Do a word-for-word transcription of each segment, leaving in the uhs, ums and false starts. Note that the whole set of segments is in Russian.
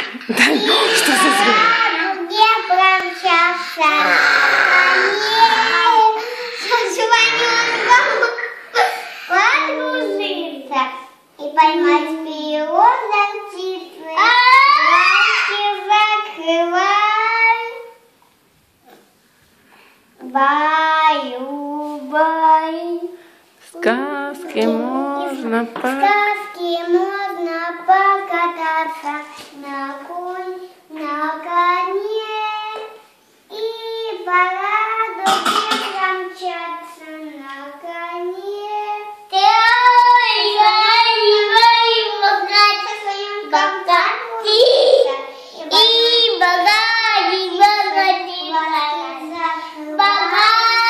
Что за звук? Где промчался? Подружиться и поймать периода птицы. Глазки закрывай. Баю-бай. Сказки можно по... Сказки можно покататься на конь, на коне и по радуге промчаться на коне. Ты и богатый, богатый, богатый.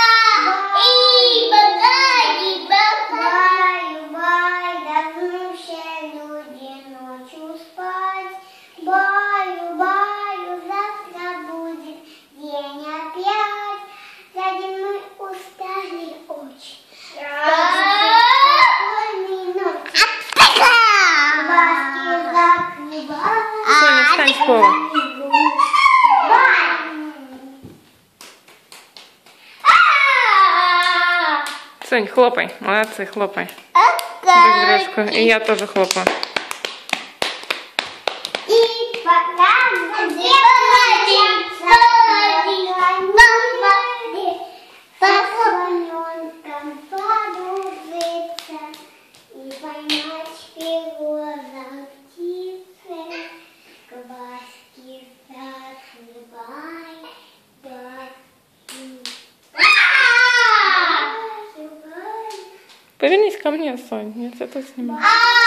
Баю-баю, завтра будет день опять. За день мы устали очень. Спокойной ночи. Глазки закрывай. Соня, встань с пола. Сонь, хлопай. Молодцы, хлопай. Друг дружку. И я тоже хлопаю. И пока где слоненком подружиться и поймать перо птицы, глазки закрывай. Повернись ко мне, Сонь. Я тебя тут снимаю.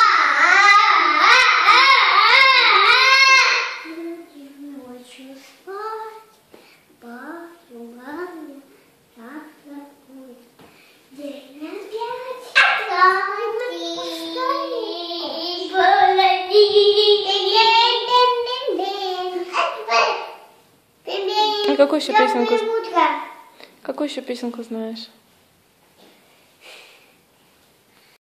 Ночью спать, баю-баю, завтра будет день опять. А какую еще песенку? Какую еще песенку знаешь?